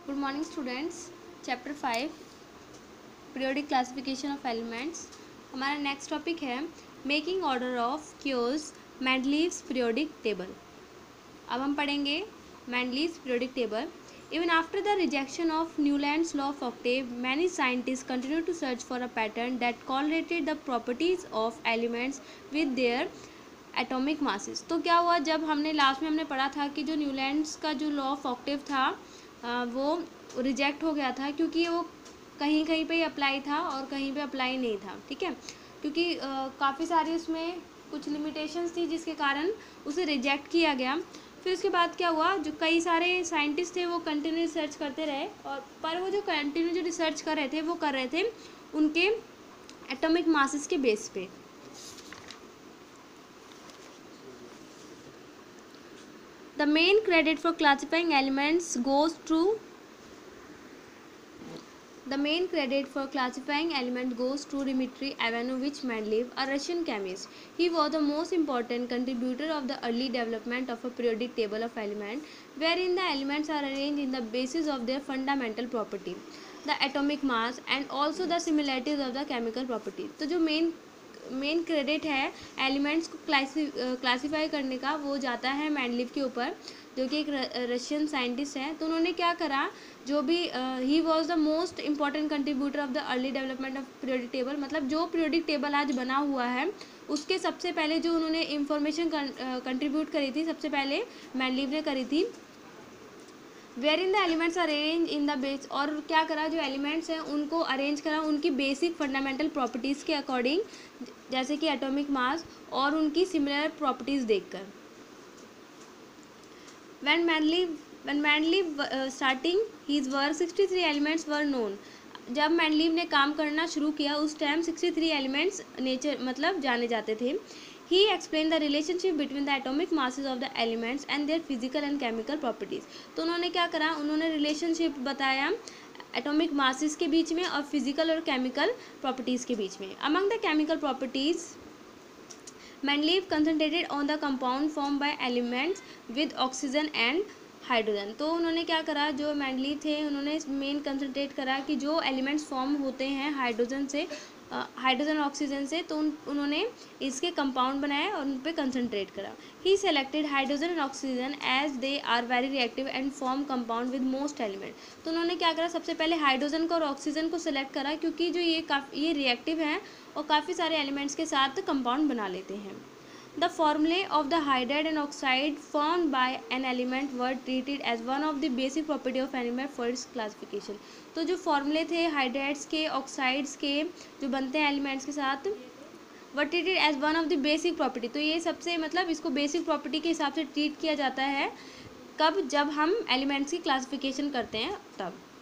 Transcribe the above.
Good morning students. Chapter 5 periodic classification of elements. हमारा next topic है making order of chaos Mendeleev's periodic table. अब हम पढ़ेंगे Mendeleev's periodic table. Even after the rejection of Newlands law of octave many scientist continue to search for a pattern that correlated the properties of elements with their atomic masses. तो क्या हुआ, जब हमने last में हमने पढ़ा था कि जो न्यूलैंड्स का जो लॉ ऑफ ऑक्टेव था वो रिजेक्ट हो गया था, क्योंकि वो कहीं कहीं पे अप्लाई था और कहीं पे अप्लाई नहीं था। ठीक है, क्योंकि काफ़ी सारी उसमें कुछ लिमिटेशंस थी जिसके कारण उसे रिजेक्ट किया गया। फिर उसके बाद क्या हुआ, जो कई सारे साइंटिस्ट थे वो कंटिन्यू रिसर्च करते रहे, और पर वो जो कंटिन्यू जो रिसर्च कर रहे थे वो कर रहे थे उनके एटॉमिक मासेस के बेस पे। The main credit for classifying elements goes to Dmitry Ivanovich Mendeleev, a Russian chemist. He was the most important contributor of the early development of a periodic table of elements, wherein the elements are arranged in the basis of their fundamental property, the atomic mass, and also the similarities of the chemical properties. तो जो main credit है elements को classify करने का वो जाता है Mendeleev के ऊपर, जो कि एक रशियन साइंटिस्ट है। तो उन्होंने क्या करा, जो भी he was the most important contributor of the early development of periodic table, मतलब जो पीरियोडिक टेबल आज बना हुआ है उसके सबसे पहले जो उन्होंने इंफॉर्मेशन कंट्रीब्यूट करी थी, सबसे पहले मेंडलीव ने करी थी। Where in the elements arrange in the base, और क्या करा, जो एलिमेंट्स हैं उनको अरेंज करा उनकी बेसिक फंडामेंटल प्रॉपर्टीज़ के अकॉर्डिंग, जैसे कि एटॉमिक मास और उनकी सिमिलर प्रॉपर्टीज़ देखकर। When Mendeleev starting his work 63 elements were known। जब मेंडलीव ने काम करना शुरू किया उस टाइम 63 एलिमेंट्स नेचर मतलब जाने जाते थे। He explained the relationship between the atomic masses of the elements and their physical and chemical properties। तो उन्होंने क्या करा, उन्होंने रिलेशनशिप बताया एटॉमिक मासेस के बीच में और फिजिकल और केमिकल प्रॉपर्टीज़ के बीच में। Among the chemical properties Mendeleev concentrated on the compound formed by elements with oxygen and hydrogen. तो उन्होंने क्या करा, जो मेंडलीव थे उन्होंने मेन कंसंट्रेट करा कि जो एलिमेंट्स फॉर्म होते हैं हाइड्रोजन से, हाइड्रोजन ऑक्सीजन से, तो उन्होंने इसके कंपाउंड बनाए और उन पर कंसंट्रेट करा। He selected hydrogen and oxygen as they are very reactive and form compound with most element. तो उन्होंने क्या करा, सबसे पहले हाइड्रोजन को और ऑक्सीजन को सिलेक्ट करा, क्योंकि जो ये रिएक्टिव हैं और काफ़ी सारे एलिमेंट्स के साथ कंपाउंड बना लेते हैं। The formulae of the hydride and oxide formed by an element were treated as one of the basic property of element for its classification। तो जो फॉर्मूले थे हाइड्राइड्स के, ऑक्साइड्स के जो बनते हैं एलिमेंट्स के साथ, were treated as one of the basic property. तो ये सबसे मतलब इसको बेसिक प्रॉपर्टी के हिसाब से ट्रीट किया जाता है, कब, जब हम एलिमेंट्स की क्लासिफिकेशन करते हैं तब।